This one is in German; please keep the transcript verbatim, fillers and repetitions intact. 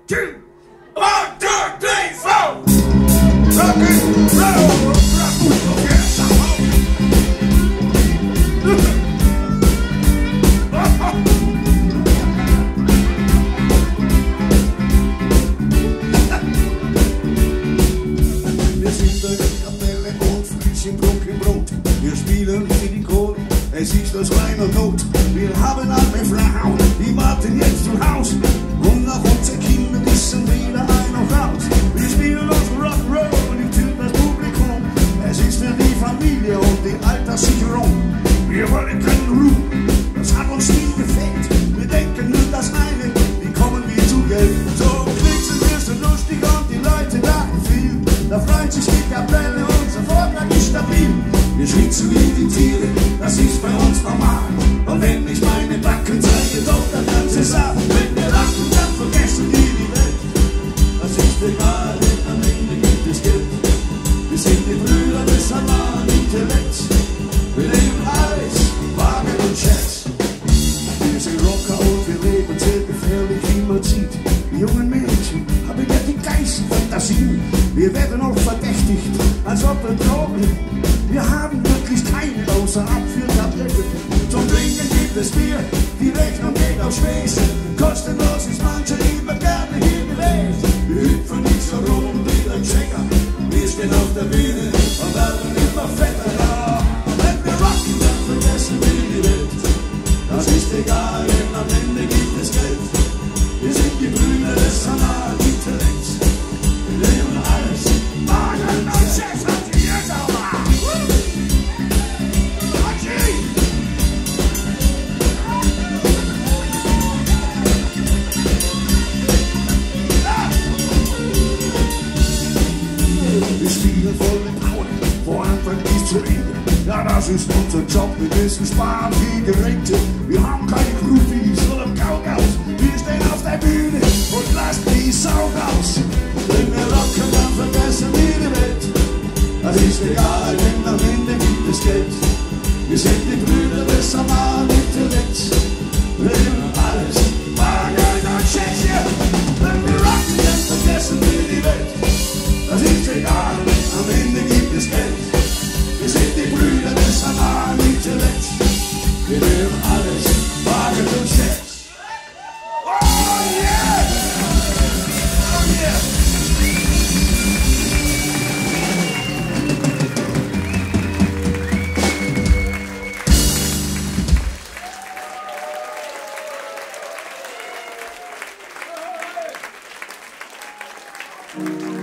two, one, two, three, four. Rock and roll, rock and roll, yes, I'm home. Wir sind in der Kapelle und fließen Druck im Brot. Wir spielen für die Kohle, es ist das reine Not. Wir haben alle Frauen, die warten jetzt zu Haus. Und nach unseren Kindern wissen wieder ein noch raus. Wir spielen uns Rock'n'Roll und für das Publikum. Es ist für die Familie und die Alterssicherung. Wir wollen keinen Ruhm, das hat uns nie gefällt. Wir denken nur das eine, wie kommen wir zu Geld? So klicksen wir so lustig und die Leute lachen viel. Da freut sich die Kapelle, unser Vortrag ist stabil. Wir schwitzen wie die Tiere, das ist bei uns normal. Und wenn ich meine Backen zeige, doch der ganze Saal. Wenn wir lachen, dann vergessen wir die Welt. Das ist egal, denn am Ende gibt es Geld. Wir sind die Brüder des normalen Intellekts. Wir nehmen alles, Wagen und Schätz. Wir sind Rocker und wir leben sehr gefährlich, wie man sieht. Die jungen Mädchen haben ja die geilsten Fantasien. Wir werden auch verdächtigt, als ob wir Drogen. Wir haben wirklich keine außer Abführtabletten. Zum Trinken gibt es Bier, die Rechnung geht auf Späße. Kostenlos ist manche immer gerne hier gewesen. Wir hüpfen nicht so rum wie ein Checker. Wir stehen auf der Bühne und werden immer fetter. Ja, wenn wir rocken, dann vergessen wir die Welt. Das ist egal, denn am Ende gibt es Geld. Wir sind die Brüder des analen Intellekts. Wir nehmen alles, Wagen und Chefs hat die jetzt auch mal. Wir spielen volle Power, von Anfang bis zu Ende. Ja, das ist unser Job, wir müssen sparen wie Geräte. Wir haben keine Groupies oder Cowgirls. Wir stehen auf der Bühne und lassen die Sau raus. Wenn wir rocken, dann vergessen wir die Welt. Das ist egal, denn am Ende gibt es Geld. Wir sind die Brüder des normalen Intellekts. Wir nehmen alles, Wagen und Schätze. Wenn wir rocken, dann vergessen wir die Welt. Das ist egal, am Ende gibt es Geld. Wir sind die Brüder des normalen Intellekts. Wir nehmen alles, Wagen und Schätze. Oh yeah! Oh yeah! Thank you.